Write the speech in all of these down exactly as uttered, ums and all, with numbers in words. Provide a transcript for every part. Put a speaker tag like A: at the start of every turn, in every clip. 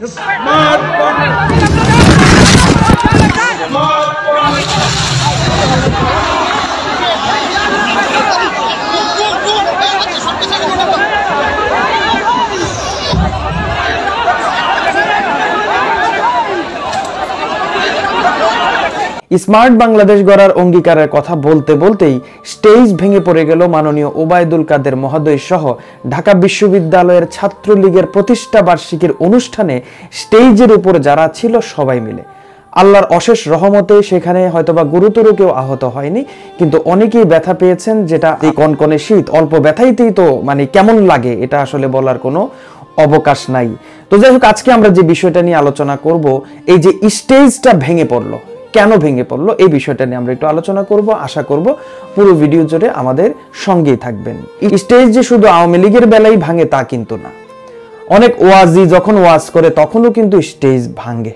A: Smart Bangladesh গড়ার অঙ্গীকারের কথা বলতে বলতেই স্টেজ ভেঙে পড়ে গেল মাননীয় ওবায়দুল কাদের মহোদয় সহ ঢাকা বিশ্ববিদ্যালয়ের ছাত্রলীগের প্রতিষ্ঠা বার্ষিকীর অনুষ্ঠানে স্টেজের উপর যারা ছিল সবাই মিলে। আল্লাহর অশেষ রহমতে সেখানে হয়তোবা গুরুতর কেউ আহত হয়নি, কিন্তু অনেকেই ব্যথা পেয়েছেন, যেটা এই কনকনে শীত অল্প ব্যথাইতেই তো মানে কেমন লাগে এটা আসলে বলার কোনো অবকাশ নাই। তো যাই হোক, আজকে আমরা যে বিষয়টা নিয়ে আলোচনা করব, এই যে স্টেজটা ভেঙে পড়লো, কেন ভেঙে পড়লো, এই বিষয়টা নিয়ে আমরা একটু আলোচনা করব। আশা করব পুরো ভিডিও জুড়ে আমাদের সঙ্গেই থাকবেন। স্টেজ যে শুধু আওয়ামী লীগের বেলায় ভাঙে তা কিন্তু না, অনেক ওয়াজি যখন ওয়াজ করে তখনও কিন্তু স্টেজ ভাঙে।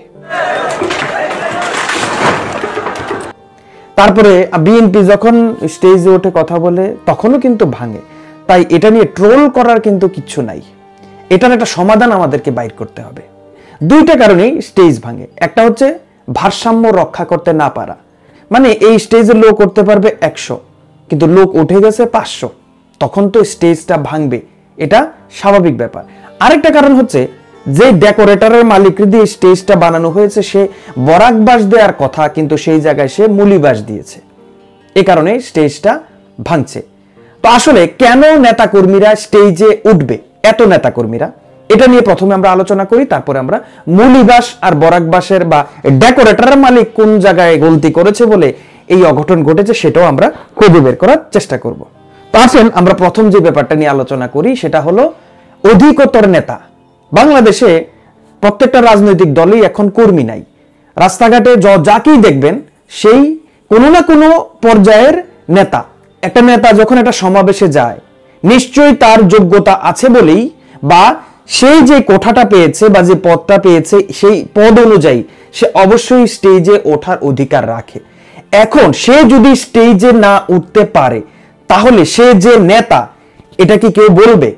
A: তারপরে বিএনপি যখন স্টেজে উঠে কথা বলে তখনও কিন্তু ভাঙে। তাই এটা নিয়ে ট্রোল করার কিন্তু কিচ্ছু নাই, এটার একটা সমাধান আমাদেরকে বাইর করতে হবে। দুইটা কারণেই স্টেজ ভাঙে। একটা হচ্ছে ভারসাম্য রক্ষা করতে না পারা, মানে এই স্টেজে লোক করতে পারবে একশো, কিন্তু লোক উঠে গেছে পাঁচশো, তখন তো স্টেজটা ভাঙবে, এটা স্বাভাবিক ব্যাপার। আরেকটা কারণ হচ্ছে যে ডেকোরেটরের মালিক দিয়ে স্টেজটা বানানো হয়েছে, সে বরাক বাঁশ দেওয়ার কথা, কিন্তু সেই জায়গায় সে মুলি বাঁশ দিয়েছে, এ কারণে স্টেজটা ভাঙছে। তো আসলে কেন নেতা কর্মীরা স্টেজে উঠবে, এত নেতা কর্মীরা, এটা নিয়ে প্রথমে আমরা আলোচনা করি, তারপরে আমরা মুলিবাস আর বরাক বাসের বা ডেকোরেটরের মালিক কোন জায়গায় গলতি করেছে বলে এই অঘটন ঘটেছে সেটাও আমরা খুঁজে বের করার চেষ্টা করব। তো আসেন আমরা প্রথম যে ব্যাপারটা নিয়ে আলোচনা করি, সেটা হলো অধিকতর নেতা। বাংলাদেশে প্রত্যেকটা রাজনৈতিক দলই এখন কর্মী নাই। রাস্তাঘাটে যাকেই দেখবেন সেই কোনো না কোনো পর্যায়ের নেতা। একটা নেতা যখন একটা সমাবেশে যায়, নিশ্চয়ই তার যোগ্যতা আছে বলেই, বা সেই যে কোঠাটা পেয়েছে বা যে পদটা পেয়েছে সেই পদ অনুযায়ী সে অবশ্যই স্টেজে ওঠার অধিকার রাখে। এখন সে যদি স্টেজে না উঠতে পারে, তাহলে সে যে নেতা এটা কি কেউ বলবে?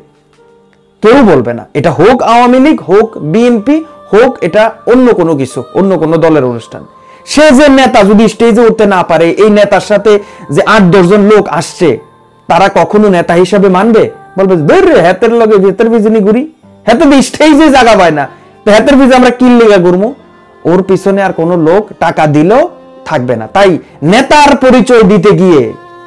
A: কেউ বলবে না। এটা হোক আওয়ামী লীগ, হোক বিএনপি, হোক এটা অন্য কোনো কিছু, অন্য কোনো দলের অনুষ্ঠান, সে যে নেতা যদি স্টেজে উঠতে না পারে, এই নেতার সাথে যে আট দশজন লোক আসছে তারা কখনো নেতা হিসাবে মানবে? বলবে ধরে হাতের লগে ভেতর বিজনি ঘুরি, হাতে স্টেজে জায়গা পায় না, তো হাতের বিজে আমরা কি লেগা করবো? ওর পিছনে আর কোনো লোক টাকা দিলেও থাকবে না। তাই নেতার পরিচয় দিতে গিয়ে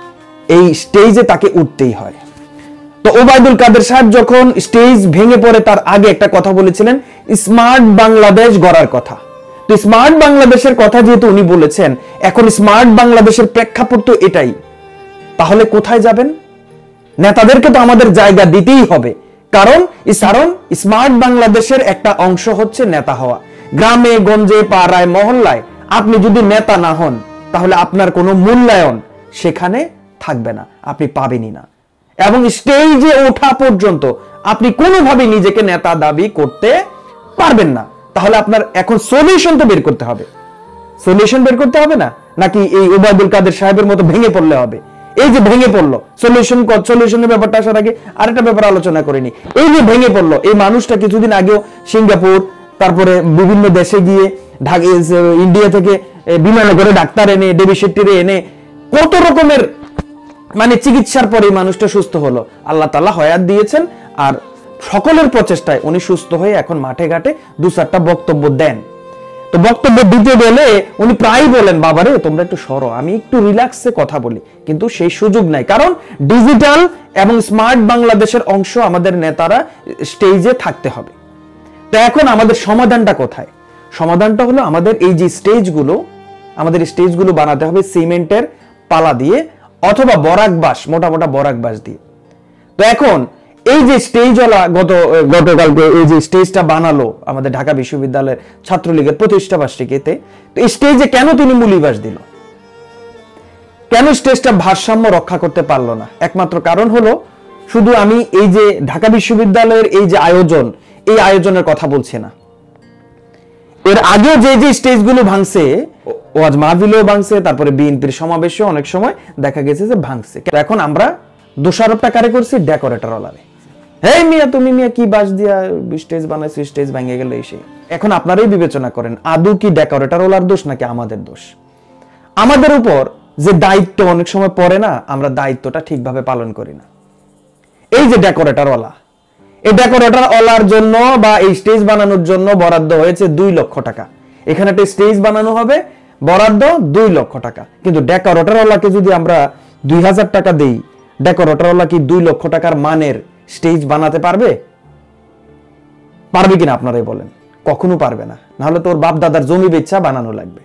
A: এই স্টেজে তাকে উঠতেই হয়। তো ওবায়দুল কাদের সাহেব যখন স্টেজ ভেঙে পড়ে, তার আগে একটা কথা বলেছিলেন স্মার্ট বাংলাদেশ গড়ার কথা। তো স্মার্ট বাংলাদেশের কথা যেহেতু উনি বলেছেন, এখন স্মার্ট বাংলাদেশের প্রেক্ষাপট তো এটাই, তাহলে কোথায় যাবেন? নেতাদেরকে তো আমাদের জায়গা দিতেই হবে, কারণ কারণ স্মার্ট বাংলাদেশের একটা অংশ হচ্ছে নেতা হওয়া। গ্রামে গঞ্জে পাড়ায় মহল্লায় আপনি যদি নেতা না হন, তাহলে আপনার কোনো মূল্যায়ন সেখানে থাকবে না, আপনি পাবেনই না। এবং স্টেজে ওঠা পর্যন্ত আপনি কোনোভাবে নিজেকে নেতা দাবি করতে পারবেন না। তাহলে আপনার এখন সলিউশন তো বের করতে হবে। সলিউশন বের করতে হবে না, নাকি এই ওবায়দুল কাদের সাহেবের মতো ভেঙে পড়লে হবে? এই যে ভেঙে পড়লো, সলিউশন সলিউশনের ব্যাপারটা আসার আগে আরেকটা ব্যাপার আলোচনা করিনি। এই যে ভেঙে পড়লো, এই মানুষটা কিছুদিন আগেও সিঙ্গাপুর, তারপরে বিভিন্ন দেশে গিয়ে ঢাকা ইন্ডিয়া থেকে বিমানে করে ডাক্তার এনে, দেবী শেট্টিরে এনে কত রকমের মানে চিকিৎসার পরে মানুষটা সুস্থ হলো। আল্লাহ তাআলা হায়াত দিয়েছেন, আর সকলের প্রচেষ্টায় উনি সুস্থ হয়ে এখন মাঠে ঘাটে দু চারটা বক্তব্য দেন। তো বক্তব্য দিতে গেলে উনি প্রায় বলেন, বাবারে তোমরা একটু সরো, আমি একটু রিল্যাক্সে কথা বলি, কিন্তু সেই সুযোগ নাই, কারণ ডিজিটাল এবং স্মার্ট বাংলাদেশের অংশ আমাদের নেতারা স্টেজে থাকতে হবে। তো এখন আমাদের সমাধানটা কোথায়? সমাধানটা হলো আমাদের এই যে স্টেজগুলো, আমাদের স্টেজগুলো বানাতে হবে সিমেন্টের পালা দিয়ে অথবা বরাক বাঁশ, মোটা মোটা বরাক বাঁশ দিয়ে। তো এখন এই যে স্টেজওয়ালা গত গতকালকে এই যে স্টেজটা বানালো আমাদের ঢাকা বিশ্ববিদ্যালয়ের ছাত্রলীগের প্রতিষ্ঠা বার্ষিকীতে, তো এই স্টেজে কেন তিনি মুলিবাস দিল? কেন স্টেজটা ভারসাম্য রক্ষা করতে পারলো না? একমাত্র কারণ হলো, শুধু আমি এই যে ঢাকা বিশ্ববিদ্যালয়ের এই যে আয়োজন, এই আয়োজনের কথা বলছি না, এর আগে যে যে স্টেজগুলো ভাঙছে, ওয়াজ মাহফিলেও ভাঙছে, তারপরে বিএনপির সমাবেশেও অনেক সময় দেখা গেছে যে ভাঙছে। এখন আমরা দোষারোপটা কারে করছি? ডেকোরেটর ওয়ালারে। এই মিয়া তুমি মিয়া কি বাস দিয়া স্টেজ বানাইছো, স্টেজ ভেঙে গেল এসে। এখন আপনারাই বিবেচনা করেন আদৌ কি ডেকোরেটর ওলার দোষ নাকি আমাদের দোষ? আমাদের উপর যে দায়িত্ব অনেক সময় পড়ে না, আমরা দায়িত্বটা ঠিকভাবে পালন করি না। এই যে ডেকোরেটর ওলা, এই ডেকোরেটর ওলার জন্য বা এই স্টেজ বানানোর জন্য বরাদ্দ হয়েছে দুই লক্ষ টাকা। এখানে একটা স্টেজ বানানো হবে, বরাদ্দ দুই লক্ষ টাকা। কিন্তু ডেকোরেটর ওলাকে যদি আমরা দুই হাজার টাকা দেই, ডেকোরেটর ওলা কি দুই লক্ষ টাকার মানের স্টেজ বানাতে পারবে? পারবে কিনা আপনারাই বলেন? কখনো পারবে না। নাহলে তোর বাপ দাদার জমি বেচা বানানো লাগবে।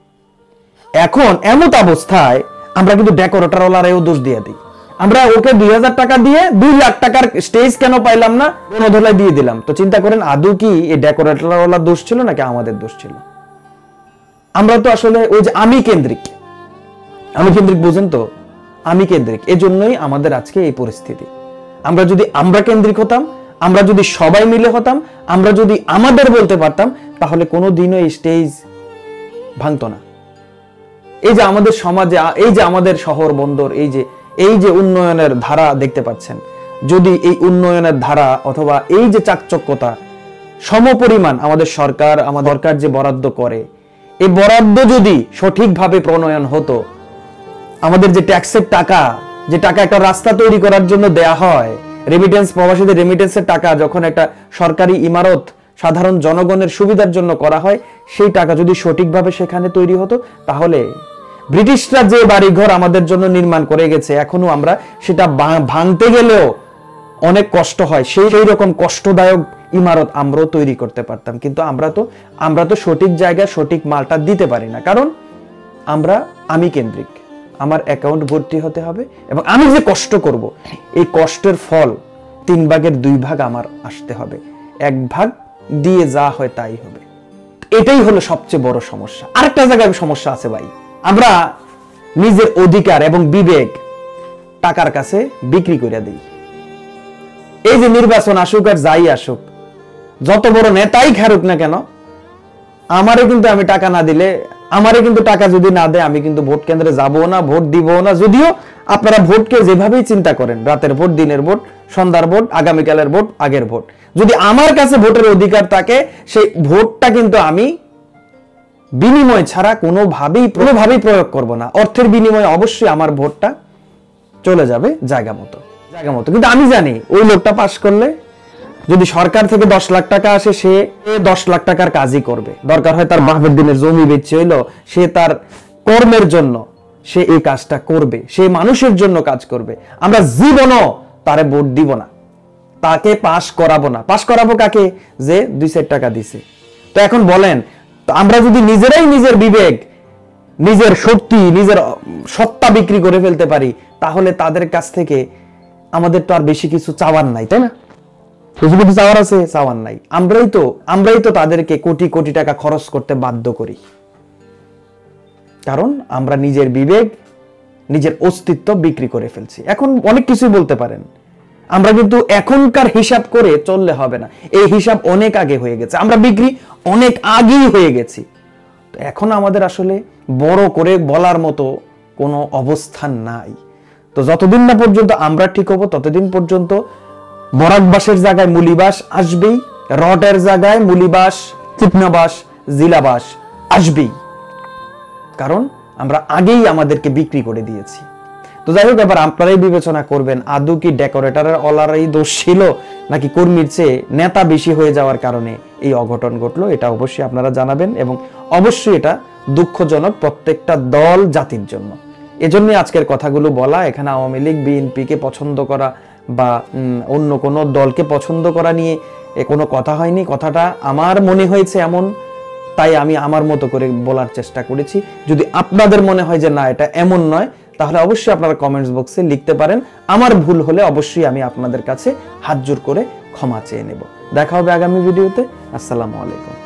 A: এখন এমত অবস্থায় আমরা কিন্তু ডেকোরেটর ওলারেও দোষ দিয়ে দিই। আমরা ওকে দুই হাজার টাকা দিয়ে দুই লাখ টাকার স্টেজ কেন পাইলাম না, অনধলায় দিয়ে দিলাম। তো চিন্তা করেন আদৌ কি এই ডেকোরেটর ওলার দোষ ছিল নাকি আমাদের দোষ ছিল? আমরা তো আসলে ওই যে আমি কেন্দ্রিক, আমি কেন্দ্রিক বুঝেন তো, আমি কেন্দ্রিক। এজন্যই আমাদের আজকে এই পরিস্থিতি। আমরা যদি আমরা কেন্দ্রিক হতাম, আমরা যদি সবাই মিলে হতাম, আমরা যদি আমাদের বলতে পারতাম, তাহলে কোনো দিনও এই স্টেজ ভাঙতো না। এই যে আমাদের সমাজে, এই যে আমাদের শহর বন্দর, এই যে এই যে উন্নয়নের ধারা দেখতে পাচ্ছেন, যদি এই উন্নয়নের ধারা অথবা এই যে চাকচক্যতা সমপরিমাণ আমাদের সরকার আমাদের সরকার যে বরাদ্দ করে, এই বরাদ্দ যদি সঠিকভাবে প্রণয়ন হতো, আমাদের যে ট্যাক্সের টাকা, যে টাকা একটা রাস্তা তৈরি করার জন্য দেয়া হয়, রেমিটেন্স, প্রবাসীদের রেমিটেন্সের টাকা যখন একটা সরকারি ইমারত সাধারণ জনগণের সুবিধার জন্য করা হয়, সেই টাকা যদি সঠিকভাবে সেখানে তৈরি হতো, তাহলে ব্রিটিশরা যে বাড়িঘর আমাদের জন্য নির্মাণ করে গেছে, এখনো আমরা সেটা ভাঙতে গেলেও অনেক কষ্ট হয়, সেই সেই রকম কষ্টদায়ক ইমারত আমরাও তৈরি করতে পারতাম। কিন্তু আমরা তো আমরা তো সঠিক জায়গায় সঠিক মালটা দিতে পারি না, কারণ আমরা আমি কেন্দ্রিক। আমার অ্যাকাউন্ট ভর্তি হতে হবে এবং আমি যে কষ্ট করব, এই কষ্টের ফল তিন ভাগের দুই ভাগ আমার আসতে হবে। এক ভাগ দিয়ে যা হয় তাই হবে। এটাই হলো সবচেয়ে বড় সমস্যা। আরেকটা জায়গায় সমস্যা আছে ভাই, আমরা নিজের অধিকার এবং বিবেক টাকার কাছে বিক্রি করে দিই। এই যে নির্বাচন আসুক আর যাই আসুক, যত বড় নেতাই খেরুক না কেন, আমারে কিন্তু আমি টাকা না দিলে, আমারে কিন্তু টাকা যদি না দেয়, আমি কিন্তু ভোট কেন্দ্রে যাবো না, ভোট দিব না। যদিও আপনারা ভোটকে যেভাবেই চিন্তা করেন, রাতের ভোট, দিনের ভোট, সন্ধ্যার ভোট, আগামীকালের ভোট, আগের ভোট, যদি আমার কাছে ভোটের অধিকার থাকে, সেই ভোটটা কিন্তু আমি বিনিময় ছাড়া কোনোভাবেই কোনোভাবেই প্রয়োগ করব না। অর্থের বিনিময়ে অবশ্যই আমার ভোটটা চলে যাবে জায়গা মতো জায়গা মতো কিন্তু আমি জানি ওই লোকটা পাস করলে যদি সরকার থেকে দশ লাখ টাকা আসে, সে দশ লাখ টাকার কাজই করবে। দরকার হয় তার বাপের দিনের জমি বেচে হইলো, সে তার কর্মের জন্য সে এই কাজটা করবে, সে মানুষের জন্য কাজ করবে। আমরা জীবনও তারে ভোট দিব না, তাকে পাস করাবো না। পাস করাবো কাকে? যে দুই চার টাকা দিছে। তো এখন বলেন, আমরা যদি নিজেরাই নিজের বিবেক, নিজের শক্তি, নিজের সত্তা বিক্রি করে ফেলতে পারি, তাহলে তাদের কাছ থেকে আমাদের তো আর বেশি কিছু চাওয়ার নাই, তাই না? কিছু কিছু চাওয়ার আছে, চাওয়ার নাই। আমরাই তো আমরাই তো তাদেরকে কোটি কোটি টাকা খরচ করতে বাধ্য করি, কারণ আমরা নিজের বিবেক, নিজের অস্তিত্ব বিক্রি করে ফেলছি। এখন অনেক কিছুই বলতে পারেন, আমরা কিন্তু এখনকার হিসাব করে চললে হবে না। এই হিসাব অনেক আগে হয়ে গেছে, আমরা বিক্রি অনেক আগেই হয়ে গেছি। তো এখন আমাদের আসলে বড় করে বলার মতো কোনো অবস্থান নাই। তো যতদিন না পর্যন্ত আমরা ঠিক হবো, ততদিন পর্যন্ত বরাকবাসের জায়গায় মুলিবাস আসবেই, রটের জায়গায় মুলিবাস, চিকনাবাস, জিলাবাস আসবেই, কারণ আমরা আগেই আমাদেরকে বিক্রি করে দিয়েছি। তো যাই হোক, এবার আপনারাই বিবেচনা করবেন, আদৌ কি ডেকোরেটরের অলারই দোষ ছিল নাকি কর্মীর চেয়ে নেতা বেশি হয়ে যাওয়ার কারণে এই অঘটন ঘটলো? এটা অবশ্যই আপনারা জানাবেন এবং অবশ্যই এটা দুঃখজনক প্রত্যেকটা দল জাতির জন্য। এজন্যই আজকের কথাগুলো বলা। এখানে আওয়ামী লীগ, বিএনপিকে পছন্দ করা বা অন্য কোনো দলকে পছন্দ করা নিয়ে কোনো কথা হয়নি। কথাটা আমার মনে হয়েছে এমন, তাই আমি আমার মতো করে বলার চেষ্টা করেছি। যদি আপনাদের মনে হয় যে না এটা এমন নয়, তাহলে অবশ্যই আপনারা কমেন্টস বক্সে লিখতে পারেন। আমার ভুল হলে অবশ্যই আমি আপনাদের কাছে হাত জোড় করে ক্ষমা চেয়ে নেব। দেখা হবে আগামী ভিডিওতে। আসসালামু আলাইকুম।